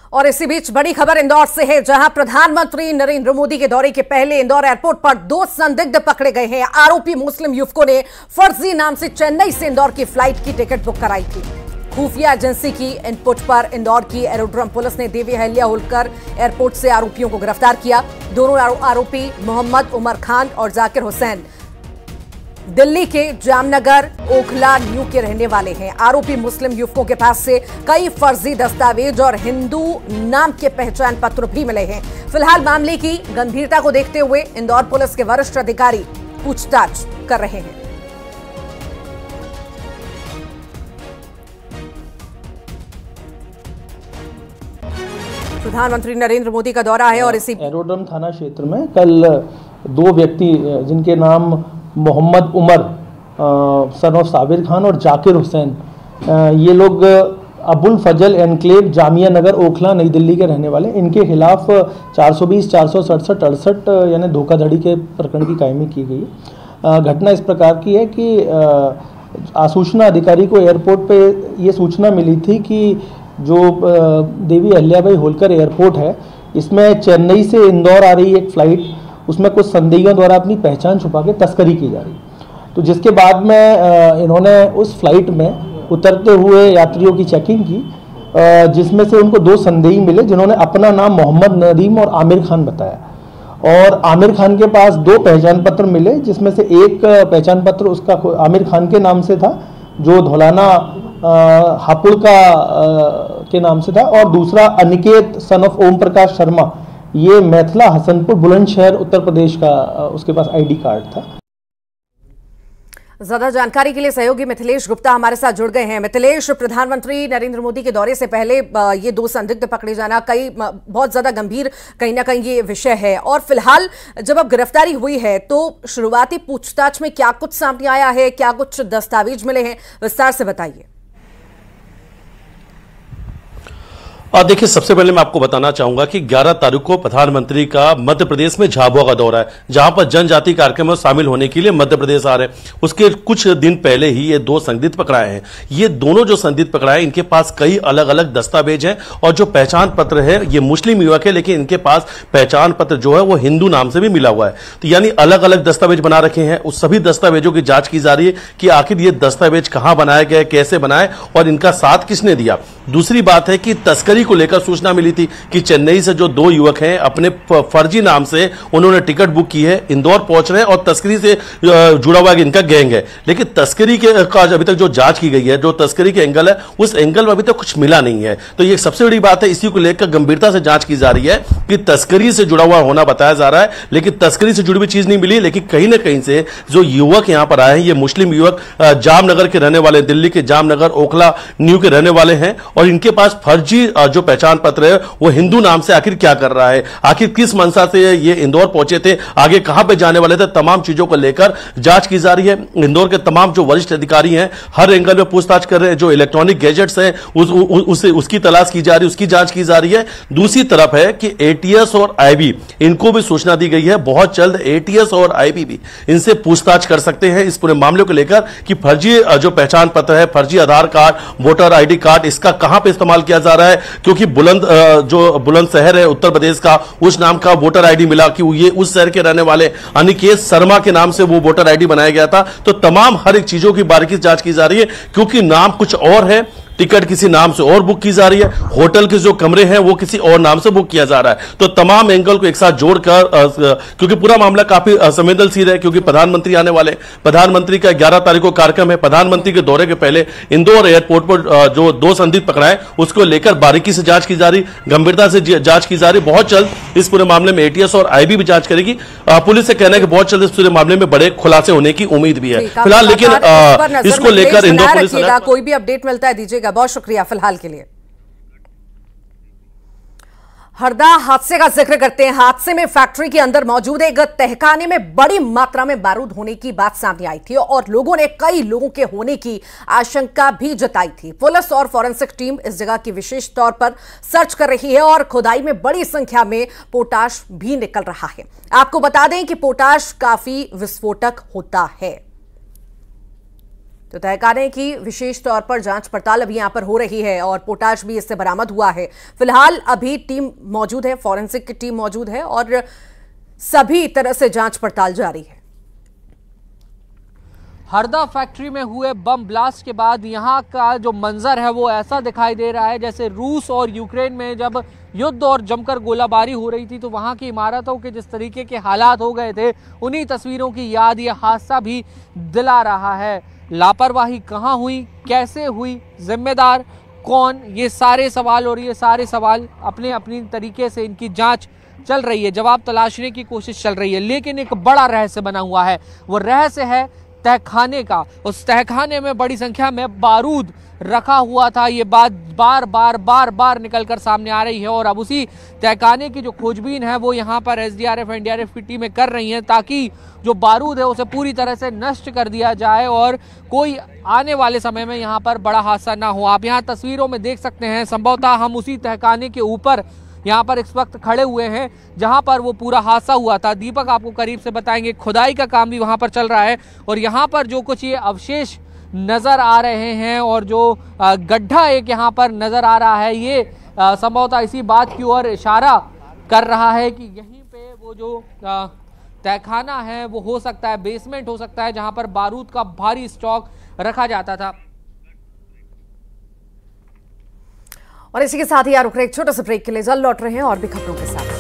और इसी बीच बड़ी खबर इंदौर से है, जहां प्रधानमंत्री नरेंद्र मोदी के दौरे के पहले इंदौर एयरपोर्ट पर 2 संदिग्ध पकड़े गए हैं। आरोपी मुस्लिम युवकों ने फर्जी नाम से चेन्नई से इंदौर की फ्लाइट की टिकट बुक कराई थी। खुफिया एजेंसी की इनपुट पर इंदौर की एरोड्रम पुलिस ने देवी अहिल्या होलकर एयरपोर्ट से आरोपियों को गिरफ्तार किया। दोनों आरोपी मोहम्मद उमर खान और जाकिर हुसैन दिल्ली के जामनगर ओखला न्यू के रहने वाले हैं। आरोपी मुस्लिम युवकों के पास से कई फर्जी दस्तावेज और हिंदू नाम के पहचान पत्र भी मिले हैं। फिलहाल मामले की गंभीरता को देखते हुए इंदौर पुलिस के वरिष्ठ अधिकारी पूछताछ कर रहे हैं। प्रधानमंत्री नरेंद्र मोदी का दौरा है और इसी एरोड्रम थाना क्षेत्र में कल 2 व्यक्ति जिनके नाम मोहम्मद उमर सन ऑफ साबिर खान और जाकिर हुसैन, ये लोग अबुल फजल एनक्लेव जामिया नगर ओखला नई दिल्ली के रहने वाले, इनके खिलाफ 420, 467, 68 यानी धोखाधड़ी के प्रकरण की कायमी की गई। घटना इस प्रकार की है कि आसूचना अधिकारी को एयरपोर्ट पे ये सूचना मिली थी कि जो देवी अहिल्याबाई होलकर एयरपोर्ट है, इसमें चेन्नई से इंदौर आ रही एक फ़्लाइट, उसमें कुछ संदिग्धों द्वारा अपनी पहचान छुपा के तस्करी की जा रही। तो जिसके बाद में इन्होंने उस फ्लाइट में उतरते हुए यात्रियों की चेकिंग की, जिसमें से उनको 2 संदेही मिले जिन्होंने अपना नाम मोहम्मद नदीम और आमिर खान बताया। और आमिर खान के पास 2 पहचान पत्र मिले, जिसमें से एक पहचान पत्र उसका आमिर खान के नाम से था जो धौलाना हापुड़ का के नाम से था, और दूसरा अनिकेत सन ऑफ ओम प्रकाश शर्मा, ये मैथिला हसनपुर बुलंदशहर उत्तर प्रदेश का उसके पास आईडी कार्ड था। ज्यादा जानकारी के लिए सहयोगी मिथिलेश गुप्ता हमारे साथ जुड़ गए हैं। मिथिलेश, प्रधानमंत्री नरेंद्र मोदी के दौरे से पहले ये 2 संदिग्ध पकड़े जाना बहुत ज्यादा गंभीर कहीं ना कहीं ये विषय है, और फिलहाल जब अब गिरफ्तारी हुई है तो शुरुआती पूछताछ में क्या कुछ सामने आया है, क्या कुछ दस्तावेज मिले हैं, विस्तार से बताइए। देखिए, सबसे पहले मैं आपको बताना चाहूंगा कि 11 तारीख को प्रधानमंत्री का मध्य प्रदेश में झाबुआ का दौरा है, जहां पर जनजाति कार्यक्रम में शामिल होने के लिए मध्य प्रदेश आ रहे हैं। उसके कुछ दिन पहले ही ये 2 संदिग्ध पकड़ाए हैं। ये दोनों जो संदिग्ध पकड़ाए, इनके पास कई अलग अलग दस्तावेज हैं, और जो पहचान पत्र है ये मुस्लिम युवक है, लेकिन इनके पास पहचान पत्र जो है वो हिंदू नाम से भी मिला हुआ है। तो यानी अलग अलग दस्तावेज बना रखे हैं। उस सभी दस्तावेजों की जांच की जा रही है कि आखिर ये दस्तावेज कहां बनाए गए, कैसे बनाए और इनका साथ किसने दिया। दूसरी बात है कि तस्करी को लेकर सूचना मिली थी कि चेन्नई से जो 2 युवक हैं अपने फर्जी नाम से उन्होंने टिकट बुक की है, इंदौर पहुंच रहे हैं और तस्करी से जुड़ा हुआ इनका गैंग है। लेकिन तस्करी के का अभी तक जो जांच की गई है, जो तस्करी के एंगल है, उस एंगल में अभी तक कुछ मिला नहीं है। तो ये सबसे बड़ी बात है, इसी को लेकर गंभीरता से जांच की जा रही है कि तस्करी से जुड़ा हुआ होना बताया जा रहा है, लेकिन तस्करी से जुड़ी हुई चीज नहीं मिली। लेकिन कहीं ना कहीं से जो युवक यहां पर आए हैं, ये मुस्लिम युवक जामनगर के रहने वाले, दिल्ली के जामनगर ओखला न्यू के रहने वाले हैं, और इनके पास फर्जी जो पहचान पत्र है वो हिंदू नाम से आखिर क्या कर रहा है, आखिर किस मंशा से ये इंदौर पहुंचे थे, आगे कहां पे जाने वाले थे, तमाम चीजों को लेकर जांच की जा रही है। इंदौर के तमाम जो वरिष्ठ अधिकारी हैं हर एंगल में पूछताछ कर रहे हैं। जो इलेक्ट्रॉनिक गैजेट्स हैं उसकी तलाश की जा रही है, उसकी जांच की जा रही है। दूसरी तरफ है कि एटीएस और आईबी, इनको भी सूचना दी गई है, बहुत जल्द एटीएस और आईबी भी इनसे पूछताछ कर सकते हैं इस पूरे मामले को लेकर कि फर्जी जो पहचान पत्र है, फर्जी Aadhaar card, voter ID card, इसका कहां पे इस्तेमाल किया जा रहा है। क्योंकि बुलंद शहर है उत्तर प्रदेश का, उस नाम का वोटर आईडी मिला कि ये उस शहर के रहने वाले अनिकेत शर्मा के नाम से वो वोटर आईडी बनाया गया था। तो तमाम हर एक चीजों की बारीकी से जांच की जा रही है, क्योंकि नाम कुछ और है, टिकट किसी नाम से और बुक की जा रही है, होटल के जो कमरे हैं वो किसी और नाम से बुक किया जा रहा है। तो तमाम एंगल को एक साथ जोड़कर, क्योंकि पूरा मामला काफी संवेदनशील है, क्योंकि प्रधानमंत्री आने वाले, प्रधानमंत्री का 11 तारीख को कार्यक्रम है। प्रधानमंत्री के दौरे के पहले इंदौर एयरपोर्ट पर जो 2 संदिग्ध पकड़ाए, उसको लेकर बारीकी से जांच की जा रही, गंभीरता से जांच की जा रही। बहुत जल्द इस पूरे मामले में एटीएस और आईबी भी जांच करेगी। पुलिस से कहना है कि बहुत जल्द इस पूरे मामले में बड़े खुलासे होने की उम्मीद भी है फिलहाल। लेकिन इसको लेकर इंदौर पुलिस, कोई भी अपडेट मिलता है दीजिएगा। बहुत शुक्रिया फिलहाल के लिए। हरदा हादसे का जिक्र करते हैं। हादसे में फैक्ट्री के अंदर मौजूद एक तहखाने में बड़ी मात्रा में बारूद होने की बात सामने आई थी और लोगों ने कई लोगों के होने की आशंका भी जताई थी। पुलिस और फॉरेंसिक टीम इस जगह की विशेष तौर पर सर्च कर रही है और खुदाई में बड़ी संख्या में पोटाश भी निकल रहा है। आपको बता दें कि पोटाश काफी विस्फोटक होता है। तो तहखाने की विशेष तौर पर जांच पड़ताल अभी यहां पर हो रही है और पोटाश भी इससे बरामद हुआ है। फिलहाल अभी टीम मौजूद है, फॉरेंसिक की टीम मौजूद है और सभी तरह से जांच पड़ताल जारी है। हरदा फैक्ट्री में हुए बम ब्लास्ट के बाद यहाँ का जो मंजर है वो ऐसा दिखाई दे रहा है जैसे रूस और यूक्रेन में जब युद्ध और जमकर गोलाबारी हो रही थी तो वहाँ की इमारतों के जिस तरीके के हालात हो गए थे, उन्हीं तस्वीरों की याद ये हादसा भी दिला रहा है। लापरवाही कहाँ हुई, कैसे हुई, जिम्मेदार कौन, ये सारे सवाल और ये सारे सवाल अपने अपनी तरीके से इनकी जाँच चल रही है, जवाब तलाशने की कोशिश चल रही है। लेकिन एक बड़ा रहस्य बना हुआ है, वो रहस्य है तहखाने का। उस तहखाने में बड़ी संख्या में बारूद रखा हुआ था। ये बात बार बार निकलकर सामने आ रही है और अब उसी तहखाने की जो खोजबीन है वो यहाँ पर एसडीआरएफ एनडीआरएफ की टीमें कर रही हैं ताकि जो बारूद है उसे पूरी तरह से नष्ट कर दिया जाए और कोई आने वाले समय में यहाँ पर बड़ा हादसा ना हो। आप यहाँ तस्वीरों में देख सकते हैं, संभवतः हम उसी तहखाने के ऊपर यहाँ पर इस वक्त खड़े हुए हैं जहाँ पर वो पूरा हादसा हुआ था। दीपक आपको करीब से बताएंगे, खुदाई का काम भी वहाँ पर चल रहा है और यहाँ पर जो कुछ ये अवशेष नज़र आ रहे हैं और जो गड्ढा एक यहाँ पर नज़र आ रहा है, ये संभवतः इसी बात की ओर इशारा कर रहा है कि यहीं पे वो जो तहखाना है वो हो सकता है, बेसमेंट हो सकता है जहाँ पर बारूद का भारी स्टॉक रखा जाता था। और इसी के साथ ही यार रुक रहे एक छोटे से ब्रेक के लिए, जल्द लौट रहे हैं और भी खबरों के साथ।